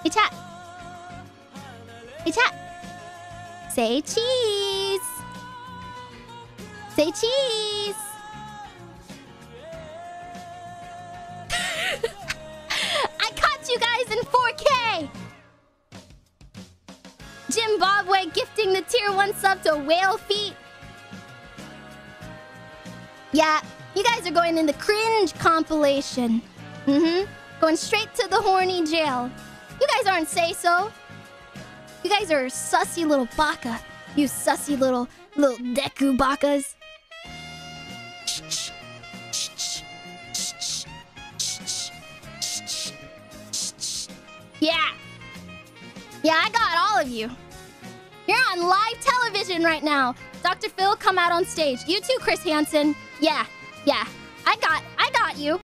Hey, chat. Hey, chat. Say cheese. Say cheese. I caught you guys in 4K. Zimbabwe gifting the tier 1 sub to Whale Feet. Yeah, you guys are going in the cringe compilation. Going straight to the horny jail. You guys aren't say-so. You guys are sussy little baka. You sussy little Deku bakas. Yeah. Yeah, I got all of you. You're on live television right now. Dr. Phil, come out on stage. You too, Chris Hansen. Yeah. I got you.